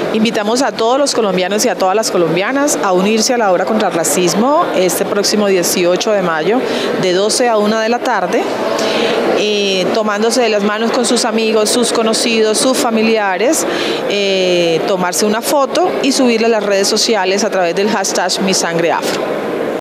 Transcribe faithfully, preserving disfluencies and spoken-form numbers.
Invitamos a todos los colombianos y a todas las colombianas a unirse a la obra contra el racismo este próximo dieciocho de mayo de doce a una de la tarde, eh, tomándose de las manos con sus amigos, sus conocidos, sus familiares, eh, tomarse una foto y subirla a las redes sociales a través del hashtag Mi Sangre Afro.